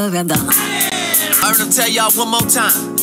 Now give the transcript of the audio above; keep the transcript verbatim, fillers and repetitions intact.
together. Heard him tell y'all one more time.